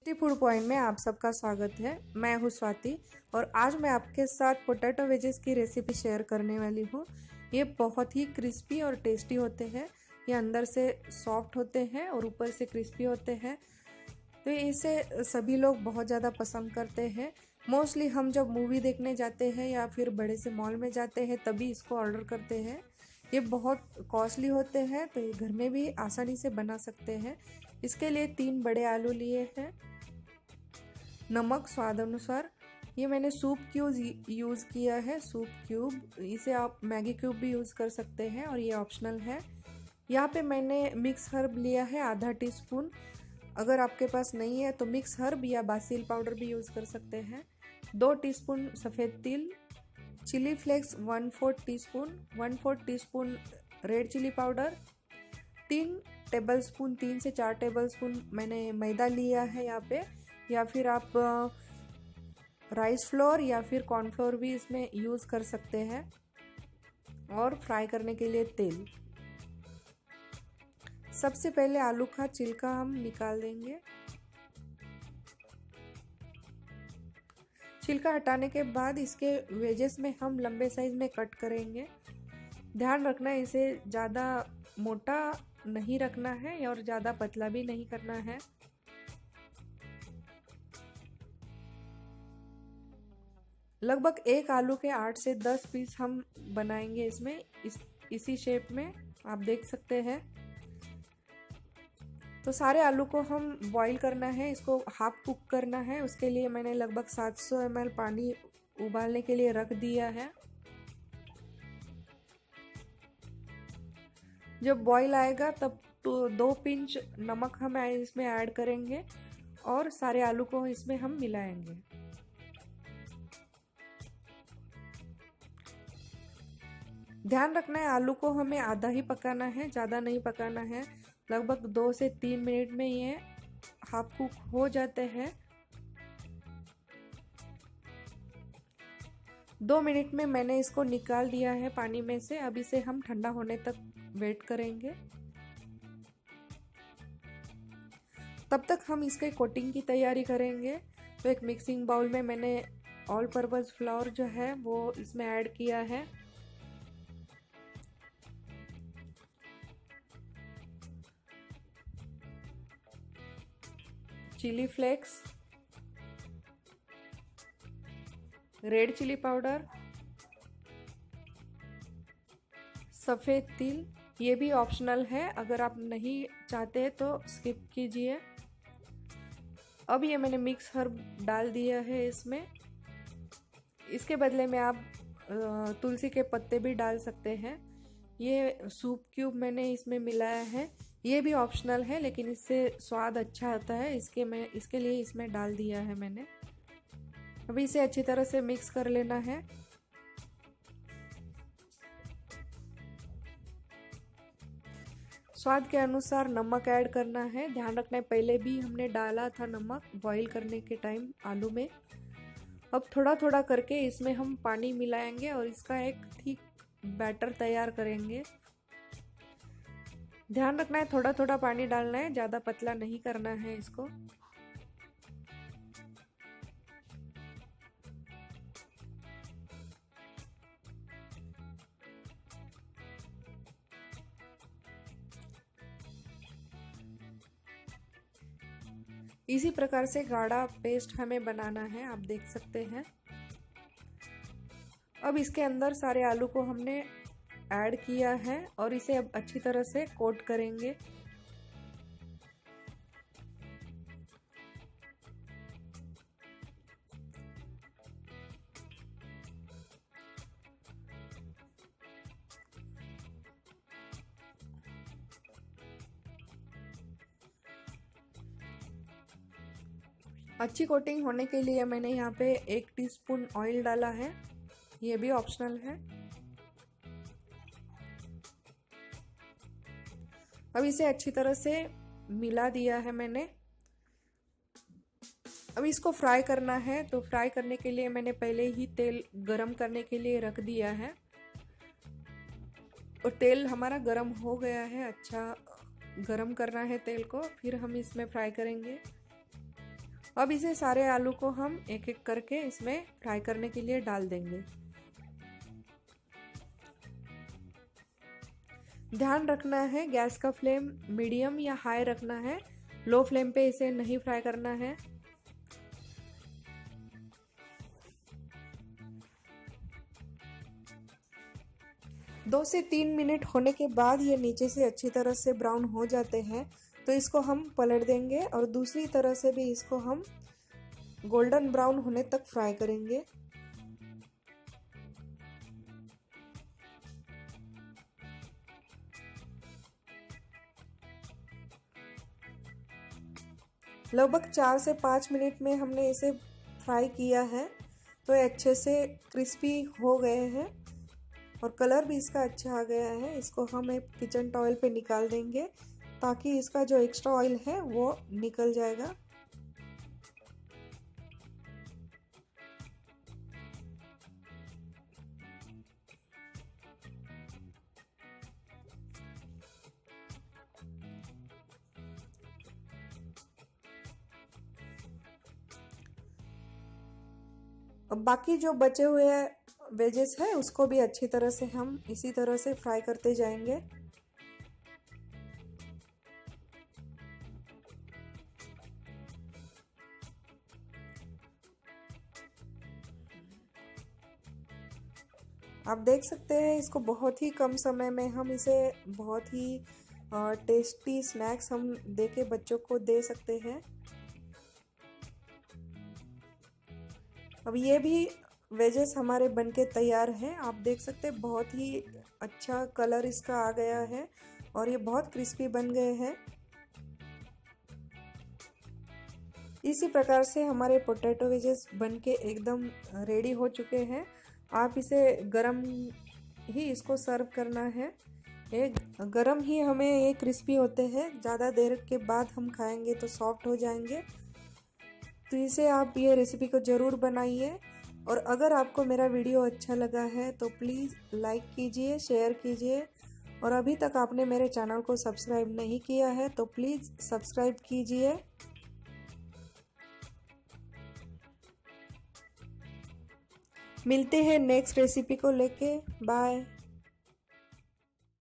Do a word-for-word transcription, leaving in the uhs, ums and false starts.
T food point में आप सबका स्वागत है। मैं हूँ स्वाति और आज मैं आपके साथ पोटैटो वेजेस की रेसिपी शेयर करने वाली हूँ। ये बहुत ही क्रिस्पी और टेस्टी होते हैं। ये अंदर से सॉफ्ट होते हैं और ऊपर से क्रिस्पी होते हैं, तो इसे सभी लोग बहुत ज़्यादा पसंद करते हैं। मोस्टली हम जब मूवी देखने जाते हैं या फिर बड़े से मॉल में जाते हैं तभी इसको ऑर्डर करते हैं। ये बहुत कॉस्टली होते हैं, तो ये घर में भी आसानी से बना सकते हैं। इसके लिए तीन बड़े आलू लिए हैं, नमक स्वाद अनुसार। ये मैंने सूप क्यूब यूज़ किया है, सूप क्यूब। इसे आप मैगी क्यूब भी यूज़ कर सकते हैं और ये ऑप्शनल है। यहाँ पे मैंने मिक्स हर्ब लिया है आधा टी स्पून। अगर आपके पास नहीं है तो मिक्स हर्ब या बासिल पाउडर भी यूज़ कर सकते हैं। दो टीस्पून सफ़ेद तिल, chilli flakes one fourth teaspoon, one fourth teaspoon red chilli powder, तीन टेबल स्पून तीन से चार टेबल स्पून मैंने मैदा लिया है यहाँ पे, या फिर आप राइस फ्लोर या फिर कॉर्नफ्लोर भी इसमें यूज़ कर सकते हैं। और फ्राई करने के लिए तेल। सबसे पहले आलू का छिलका हम निकाल देंगे। छिलका हटाने के बाद इसके वेजेस में हम लंबे साइज में कट करेंगे। ध्यान रखना है इसे ज़्यादा मोटा नहीं रखना है और ज़्यादा पतला भी नहीं करना है। लगभग एक आलू के आठ से दस पीस हम बनाएंगे इसमें, इस इसी शेप में आप देख सकते हैं। तो सारे आलू को हम बॉईल करना है, इसको हाफ कुक करना है। उसके लिए मैंने लगभग सात सौ एम एल पानी उबालने के लिए रख दिया है। जब बॉईल आएगा तब तो दो पिंच नमक हम इसमें ऐड करेंगे और सारे आलू को इसमें हम मिलाएंगे। ध्यान रखना है आलू को हमें आधा ही पकाना है, ज़्यादा नहीं पकाना है। लगभग दो से तीन मिनट में ये हाफ कुक हो जाते हैं। दो मिनट में मैंने इसको निकाल दिया है पानी में से। अब इसे हम ठंडा होने तक वेट करेंगे। तब तक हम इसके कोटिंग की तैयारी करेंगे। तो एक मिक्सिंग बाउल में मैंने ऑल पर्पस फ्लावर जो है वो इसमें ऐड किया है। Chilli flakes, red chilli powder, सफ़ेद तिल, ये भी ऑप्शनल है, अगर आप नहीं चाहते तो स्किप कीजिए। अब ये मैंने मिक्स हर्ब डाल दिया है इसमें। इसके बदले में आप तुलसी के पत्ते भी डाल सकते हैं। ये सूप क्यूब मैंने इसमें मिलाया है, ये भी ऑप्शनल है लेकिन इससे स्वाद अच्छा आता है, इसके मैं इसके लिए इसमें डाल दिया है मैंने। अभी इसे अच्छी तरह से मिक्स कर लेना है। स्वाद के अनुसार नमक ऐड करना है। ध्यान रखना है पहले भी हमने डाला था नमक बॉईल करने के टाइम आलू में। अब थोड़ा थोड़ा करके इसमें हम पानी मिलाएंगे और इसका एक थिक बैटर तैयार करेंगे। ध्यान रखना है थोड़ा थोड़ा पानी डालना है, ज़्यादा पतला नहीं करना है इसको। इसी प्रकार से गाढ़ा पेस्ट हमें बनाना है, आप देख सकते हैं। अब इसके अंदर सारे आलू को हमने ऐड किया है और इसे अब अच्छी तरह से कोट करेंगे। अच्छी कोटिंग होने के लिए मैंने यहाँ पे एक टीस्पून ऑयल डाला है, ये भी ऑप्शनल है। अब इसे अच्छी तरह से मिला दिया है मैंने। अब इसको फ्राई करना है, तो फ्राई करने के लिए मैंने पहले ही तेल गरम करने के लिए रख दिया है और तेल हमारा गरम हो गया है। अच्छा गरम करना है तेल को, फिर हम इसमें फ्राई करेंगे। अब इसे सारे आलू को हम एक एक करके इसमें फ्राई करने के लिए डाल देंगे। ध्यान रखना है गैस का फ्लेम मीडियम या हाई रखना है, लो फ्लेम पे इसे नहीं फ्राई करना है। दो से तीन मिनट होने के बाद ये नीचे से अच्छी तरह से ब्राउन हो जाते हैं, तो इसको हम पलट देंगे और दूसरी तरह से भी इसको हम गोल्डन ब्राउन होने तक फ्राई करेंगे। लगभग चार से पाँच मिनट में हमने इसे फ्राई किया है, तो ये अच्छे से क्रिस्पी हो गए हैं और कलर भी इसका अच्छा आ गया है। इसको हम एक किचन टॉवल पे निकाल देंगे ताकि इसका जो एक्स्ट्रा ऑयल है वो निकल जाएगा। अब बाकी जो बचे हुए वेजेस है उसको भी अच्छी तरह से हम इसी तरह से फ्राई करते जाएंगे। आप देख सकते हैं इसको बहुत ही कम समय में हम इसे बहुत ही टेस्टी स्नैक्स हम देके बच्चों को दे सकते हैं। अब ये भी वेजेस हमारे बनके तैयार हैं। आप देख सकते हैं बहुत ही अच्छा कलर इसका आ गया है और ये बहुत क्रिस्पी बन गए हैं। इसी प्रकार से हमारे पोटैटो वेजेस बनके एकदम रेडी हो चुके हैं। आप इसे गरम ही इसको सर्व करना है। ये गरम ही हमें ये क्रिस्पी होते हैं, ज़्यादा देर के बाद हम खाएंगे तो सॉफ्ट हो जाएंगे। तो इसे आप ये रेसिपी को ज़रूर बनाइए और अगर आपको मेरा वीडियो अच्छा लगा है तो प्लीज़ लाइक कीजिए, शेयर कीजिए और अभी तक आपने मेरे चैनल को सब्सक्राइब नहीं किया है तो प्लीज़ सब्सक्राइब कीजिए। मिलते हैं नेक्स्ट रेसिपी को लेके। बाय।